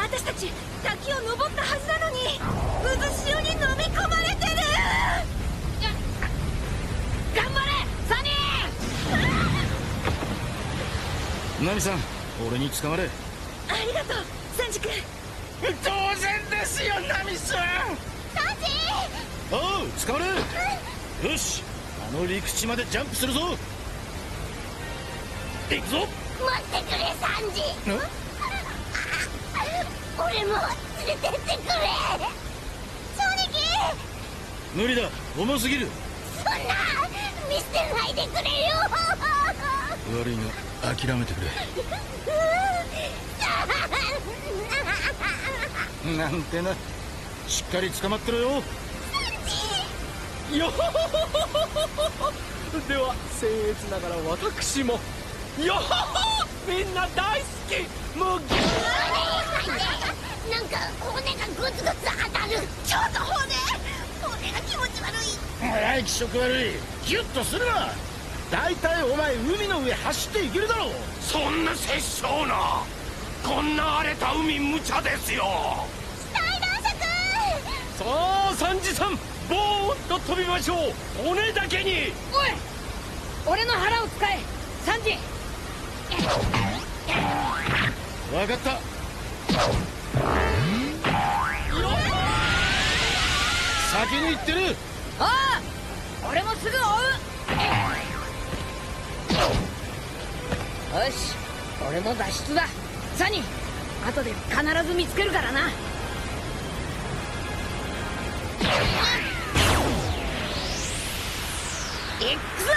私たち滝を登ったはずなのに渦潮に飲み込まれてる。頑張れサニー。 ナミさん、俺に捕まれ。 ありがとうサンジ君。 当然ですよナミさん。 サンジ。 おう、捕まれ。よし、あの陸地までジャンプするぞ。行くぞ。 待ってくれサンジ。俺も連れてってくれ。正直無理だ、重すぎる。 そんな見捨てないでくれよ。 悪いが諦めてくれ。なんてな。しっかり捕まってろよ。 よほほほほほ。では僭越ながら私もよほほ。みんな大好き。もうなんか骨がグツグツ当たる。ちょっと骨が気持ち悪い。 おい、気色悪い。ギュッとするな。だいたいお前海の上走っていけるだろう。 そんな殺生な。こんな荒れた海無茶ですよ。 大男爵。 さあサンジさん、ボーンと飛びましょう。骨だけに。 おい、俺の腹を使えサンジ。 分かった。先に行ってる。 ああ、俺もすぐ追う。よし、俺も脱出だサニー。後で必ず見つけるからな。いくぞ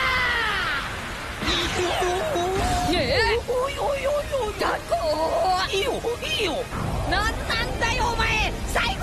ー。おいおいおいおい、だこー。いいよいいよ。なんだよお前、最